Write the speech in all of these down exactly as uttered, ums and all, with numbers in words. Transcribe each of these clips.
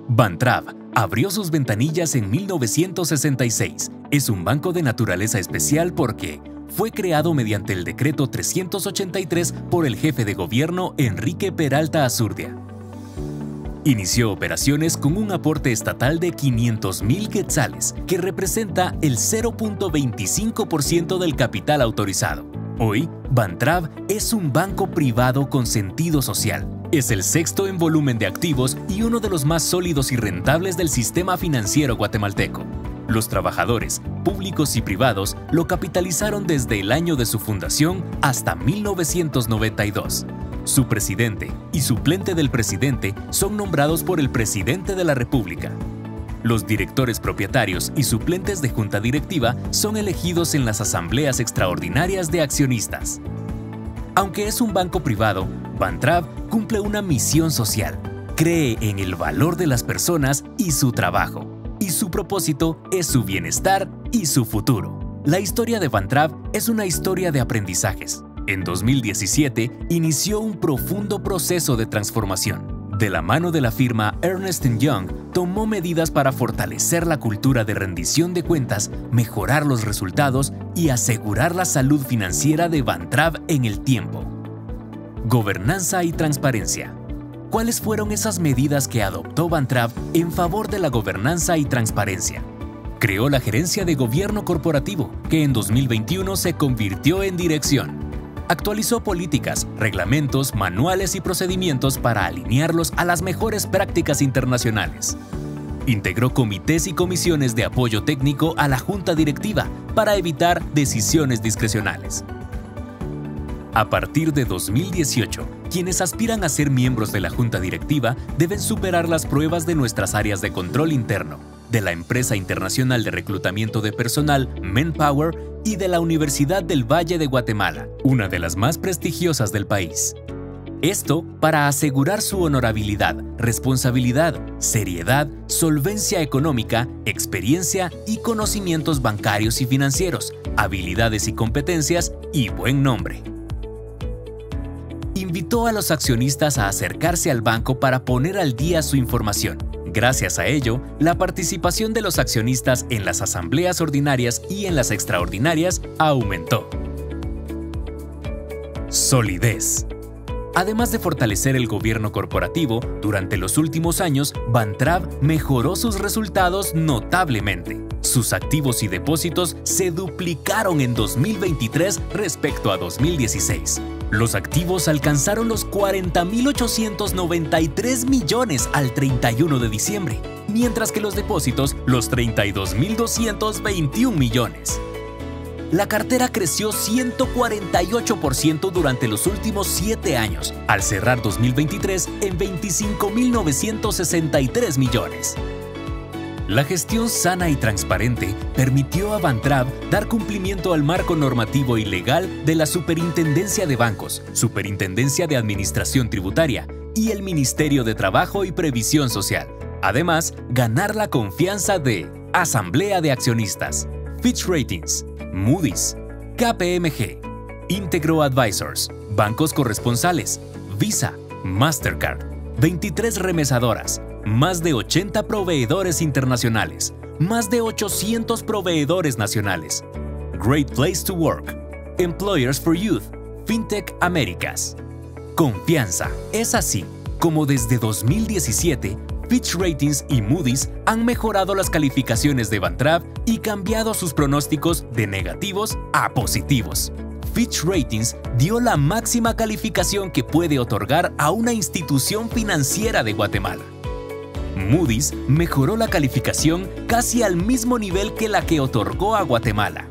Bantrav abrió sus ventanillas en mil novecientos sesenta y seis. Es un banco de naturaleza especial porque fue creado mediante el decreto trescientos ochenta y tres por el jefe de gobierno Enrique Peralta Azurdia. Inició operaciones con un aporte estatal de quinientos mil quetzales, que representa el cero punto veinticinco por ciento del capital autorizado. Hoy, Bantrav es un banco privado con sentido social. Es el sexto en volumen de activos y uno de los más sólidos y rentables del sistema financiero guatemalteco. Los trabajadores, públicos y privados, lo capitalizaron desde el año de su fundación hasta mil novecientos noventa y dos. Su presidente y suplente del presidente son nombrados por el presidente de la República. Los directores propietarios y suplentes de junta directiva son elegidos en las asambleas extraordinarias de accionistas. Aunque es un banco privado, Bantrav cumple una misión social. Cree en el valor de las personas y su trabajo. Y su propósito es su bienestar y su futuro. La historia de Bantrav es una historia de aprendizajes. En dos mil diecisiete inició un profundo proceso de transformación. De la mano de la firma Ernst and Young, tomó medidas para fortalecer la cultura de rendición de cuentas, mejorar los resultados y asegurar la salud financiera de Bantrav en el tiempo. Gobernanza y transparencia. ¿Cuáles fueron esas medidas que adoptó Bantrav en favor de la gobernanza y transparencia? Creó la Gerencia de Gobierno Corporativo, que en dos mil veintiuno se convirtió en dirección. Actualizó políticas, reglamentos, manuales y procedimientos para alinearlos a las mejores prácticas internacionales. Integró comités y comisiones de apoyo técnico a la junta directiva para evitar decisiones discrecionales. A partir de dos mil dieciocho, quienes aspiran a ser miembros de la junta directiva deben superar las pruebas de nuestras áreas de control interno, de la empresa internacional de reclutamiento de personal Manpower y de la Universidad del Valle de Guatemala, una de las más prestigiosas del país. Esto para asegurar su honorabilidad, responsabilidad, seriedad, solvencia económica, experiencia y conocimientos bancarios y financieros, habilidades y competencias y buen nombre. Invitó a los accionistas a acercarse al banco para poner al día su información. Gracias a ello, la participación de los accionistas en las asambleas ordinarias y en las extraordinarias aumentó. Solidez. Además de fortalecer el gobierno corporativo, durante los últimos años, Bantrav mejoró sus resultados notablemente. Sus activos y depósitos se duplicaron en dos mil veintitrés respecto a dos mil dieciséis. Los activos alcanzaron los cuarenta mil ochocientos noventa y tres millones al treinta y uno de diciembre, mientras que los depósitos los treinta y dos mil doscientos veintiún millones. La cartera creció ciento cuarenta y ocho por ciento durante los últimos siete años, al cerrar dos mil veintitrés en veinticinco mil novecientos sesenta y tres millones. La gestión sana y transparente permitió a Bantrav dar cumplimiento al marco normativo y legal de la Superintendencia de Bancos, Superintendencia de Administración Tributaria y el Ministerio de Trabajo y Previsión Social. Además, ganar la confianza de Asamblea de Accionistas, Fitch Ratings, Moody's, K P M G, Integro Advisors, bancos corresponsales, Visa, Mastercard, veintitrés remesadoras, más de ochenta proveedores internacionales, más de ochocientos proveedores nacionales. Great Place to Work, Employers for Youth, FinTech Américas. Confianza. Es así como desde dos mil diecisiete, Fitch Ratings y Moody's han mejorado las calificaciones de Bantrav y cambiado sus pronósticos de negativos a positivos. Fitch Ratings dio la máxima calificación que puede otorgar a una institución financiera de Guatemala. Moody's mejoró la calificación casi al mismo nivel que la que otorgó a Guatemala.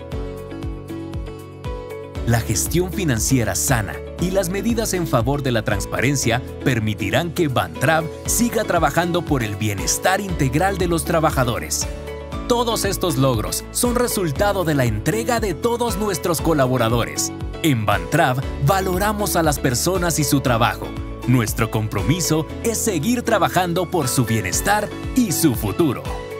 La gestión financiera sana y las medidas en favor de la transparencia permitirán que Bantrav siga trabajando por el bienestar integral de los trabajadores. Todos estos logros son resultado de la entrega de todos nuestros colaboradores. En Bantrav valoramos a las personas y su trabajo. Nuestro compromiso es seguir trabajando por su bienestar y su futuro.